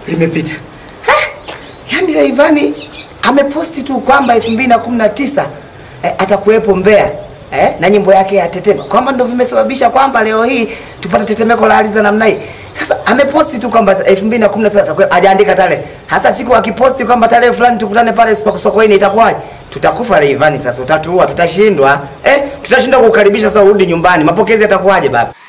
limepita. Yaani Rayvanny ameposti tu kwamba 2019 atakuwepo Mbeya. Na nyimbo yake ya Tetema. Kwamba ndio vimesababisha kwamba leo hii tupate tetemeko la ardhi namna hii. Sasa ameposti tu kwamba 2019 atakuwepo, hajaandika tarehe. Hasa siku akiposti kwamba tarehe fulani tukutane pale Sokoine itakuwaje? Tutakufa Rayvanny sasa, utatuua, tutashindwa. Tutashindwa kukaribisha sasa urudi nyumbani. Mapokezi yatakuwaje baba?